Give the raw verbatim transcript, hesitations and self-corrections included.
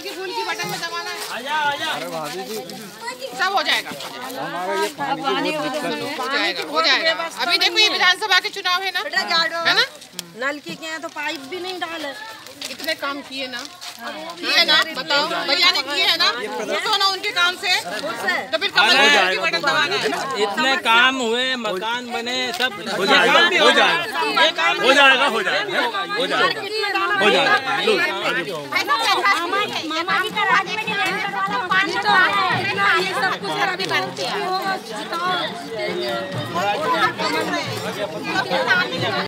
की फूल की बटन में दबाना है। आजा आजा। अरे भाभी जी सब हो जाएगा हमारा ये पानी की बहुत दिक्कत हो जाएगा हो जाएगा। अभी देखो ये विधानसभा के चुनाव है ना, है ना, नलकी के यहाँ तो पाइप भी नहीं डाले। इतने काम किए ना, किए ना, बताओ भैया ने किए है ना, तो ना उनके काम से तो फिर कमल की बटन दबाना है। इतने काम हुए, मकान बने, सब हो जाएगा हो जाएगा हो जाएगा हो जाएगा हो जाएगा हो जाएगा लो मामा जी का राज में रेंट वाला पानी तो है, ये सब कुछ खराबी बनती है।